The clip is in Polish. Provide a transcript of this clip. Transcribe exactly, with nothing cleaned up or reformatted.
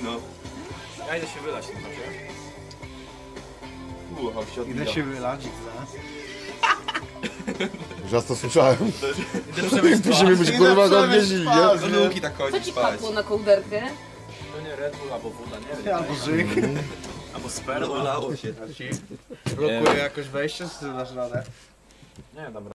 No. Ja idę się wylać na razie. Ucha się odbija. Idę się wylać. Już raz to słyszałem. Idę przemyśleć. Musimy być kurwa go odwieźli, nie? Do luki tak Co chodzi, ci spać. padło na kołderkę? To nie Red Bull albo woda, nie wiem. Albo żyk. Albo sperma. Ulało się. Blokuje jakoś wejście, czy dasz radę? Nie, dobra.